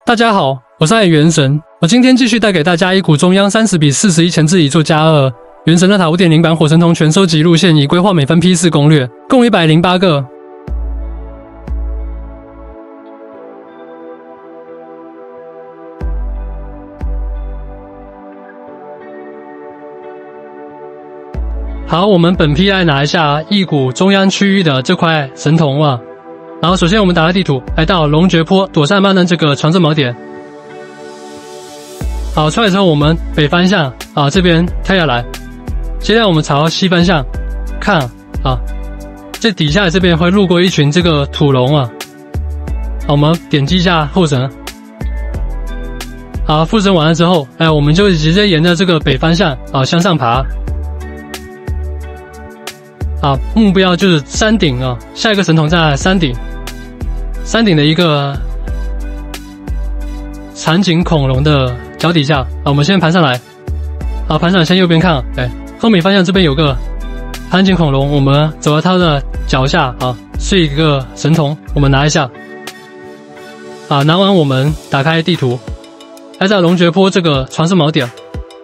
大家好，我是爱元神，我今天继续带给大家一股中央30比41前置乙做加2元神的塔 5.0 版火神童全收集路线，已规划每分批次攻略，共108个。好，我们本批来拿一下一股中央区域的这块神童啊。然后首先我们打开地图，来到龙诀坡左上方的这个传送锚点。好，出来之后我们北方向啊这边跳下来，接下来我们朝西方向看啊，这底下这边会路过一群这个土龙啊。好，我们点击一下附身。好，附身完了之后，我们就直接沿着这个北方向啊向上爬。啊，目标就是山顶啊，下一个神童在山顶，山顶的一个长颈恐龙的脚底下啊，我们先盘上来，好，盘上来向右边看，后面方向这边有个长颈恐龙，我们走到它的脚下啊，是一个神童，我们拿一下，啊，拿完我们打开地图，来在龙诀坡这个传送锚点。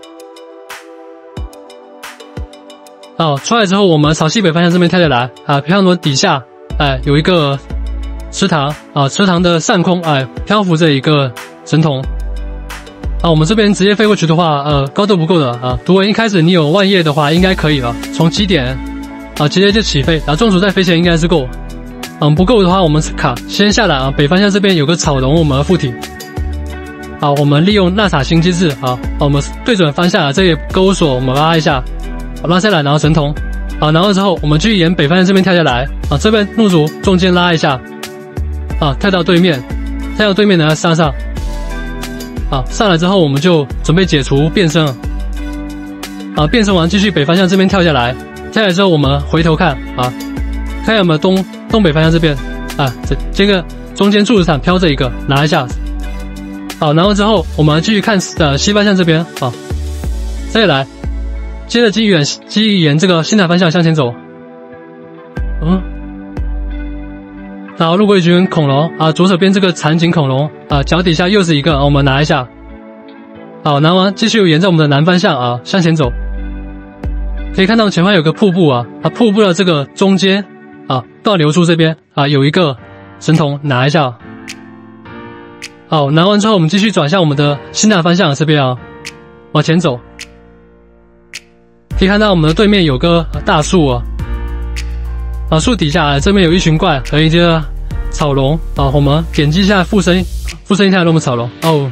好，出来之后，我们朝西北方向这边跳下来啊，飘挪底下，有一个池塘啊，池塘的上空，漂浮着一个神童。啊，我们这边直接飞过去的话，高度不够的啊。如果一开始你有万叶的话，应该可以了，从基点啊直接就起飞，然后中途再飞起来应该是够。不够的话，我们卡先下来啊，北方向这边有个草龙，我们附体。好，我们利用纳塔星机制啊，我们对准方向啊，这个钩索我们拉一下。拉下来，然后神童，好，然后之后我们继续沿北方向这边跳下来，啊，这边怒族中间拉一下，啊，跳到对面，跳到对面的上，啊，上来之后我们就准备解除变身，啊，变身完继续北方向这边跳下来，跳下来之后我们回头看，啊，看有没有东北方向这边，啊，这个中间柱子上飘着一个，拿一下，好，然后之后我们继续看西方向这边，啊，再下来。接着继续沿这个西南方向向前走，然后路过一群恐龙啊，左手边这个长颈恐龙啊，脚底下又是一个，我们拿一下，好，拿完继续沿着我们的南方向啊向前走，可以看到前方有个瀑布啊，瀑布的这个中间啊倒流出这边啊有一个神童，拿一下，好，拿完之后我们继续转向我们的西南方向这边啊，往前走。可以看到我们的对面有个大树啊，树底下这边有一群怪和一些草龙啊，我们点击一下附身一下，我们草龙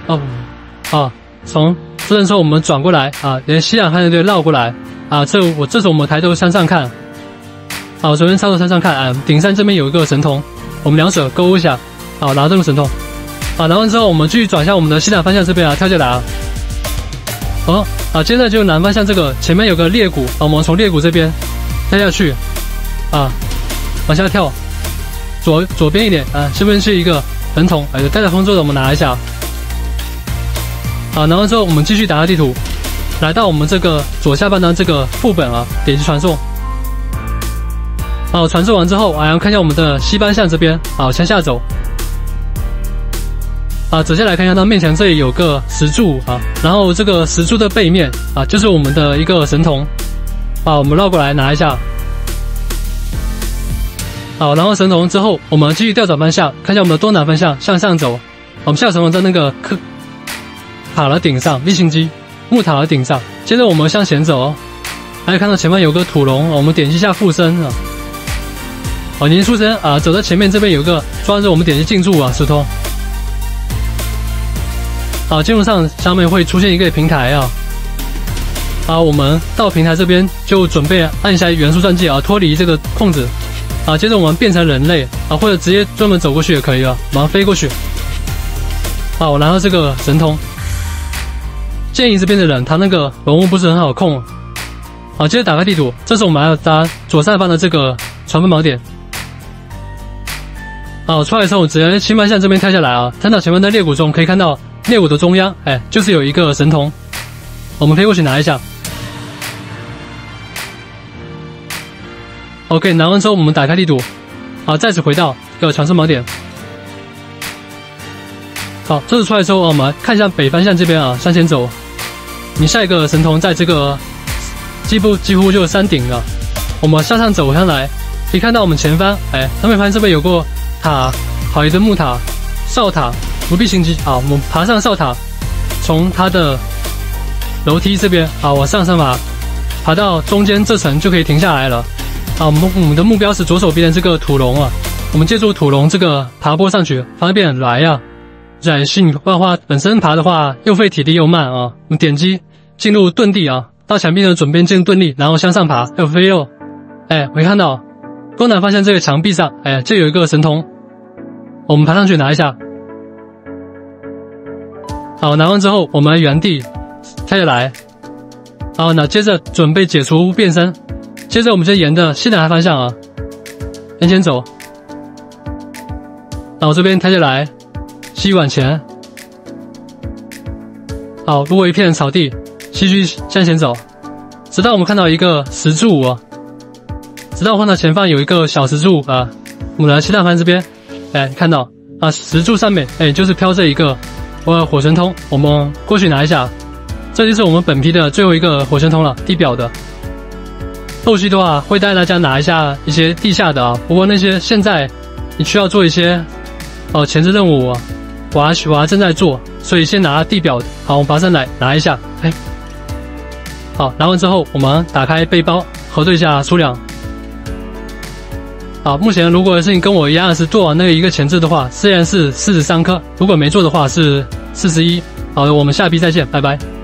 从附身之后我们转过来啊，连西南方向队绕过来啊，这时我们抬头向上看，好，首先抬头向上看，顶上这边有一个神童，我们两手勾一下，好，拿这个神童，好，拿完之后我们继续转向我们的西南方向这边啊，跳下来啊。接着就南方向这个前面有个裂谷啊，我们从裂谷这边跳下去啊，往下跳，左边一点啊，这边是一个神童，有带着风舟的，我们拿一下。好，拿完之后我们继续打开地图，来到我们这个左下方的这个副本啊，点击传送。好，传送完之后，然后看一下我们的西方向这边，好，向下走。啊，走下来看一下，它面前这里有个石柱啊，然后这个石柱的背面啊，就是我们的一个神童，啊，我们绕过来拿一下，好，然后神童之后，我们继续调转方向，看一下我们的东南方向向上走，我们下神童在那个塔的顶上，立星机木塔的顶上，接着我们向前走，还有看到前面有个土龙，我们点击一下附身啊，好，您附身啊，走到前面这边有个抓着我们点击进驻啊，石头。好，进入上面会出现一个平台啊，好，我们到平台这边就准备按下元素钻戒啊，脱离这个控制啊，接着我们变成人类啊，或者直接专门走过去也可以啊，马上飞过去。好，我拿到这个神通，建议这边的人他那个文物不是很好控。好，接着打开地图，这是我们要搭左上方的这个传送锚点。好，出来之后直接西方向这边跳下来啊，看到前面的裂谷中可以看到。猎谷的中央，就是有一个神童，我们飞过去拿一下。OK， 拿完之后我们打开地图，好，再次回到这个传送锚点。 好，这次出来之后，我们看一下北方向这边啊，向前走。你下一个神童在这个几乎就山顶了。我们向上走上来，可以看到我们前方，南北方这边有个塔，好一个木塔、哨塔、不必心机。好，我们爬上哨塔，从它的楼梯这边啊往上爬到中间这层就可以停下来了。好，我们的目标是左手边的这个土龙啊，我们借助土龙这个爬坡上去，方便来啊。软性的话，本身爬的话又费体力又慢啊。我们点击进入遁地啊，到墙壁呢准备进入遁地，然后向上爬，F6。我看到东南方向这个墙壁上，就有一个神童，我们爬上去拿一下。好，拿完之后我们原地跳下来。好，那接着准备解除变身，接着我们就沿着西南方向啊，向前走。然后这边跳下来。继续往前，好，路过一片草地，继续向前走，直到我们看到一个石柱啊，直到我看到前方有一个小石柱啊，我们来西南方这边，看到啊，石柱上面就是飘着一个火神通，我们过去拿一下，这就是我们本批的最后一个火神通了，地表的。后续的话会带大家拿一下一些地下的啊，不过那些现在你需要做一些前置任务啊。我正在做，所以先拿地表的。好，我们爬上来拿一下。好，拿完之后我们打开背包，核对一下数量。好，目前如果是你跟我一样是做完那个一个前置的话，虽然是43颗，如果没做的话是41。好的，我们下批再见，拜拜。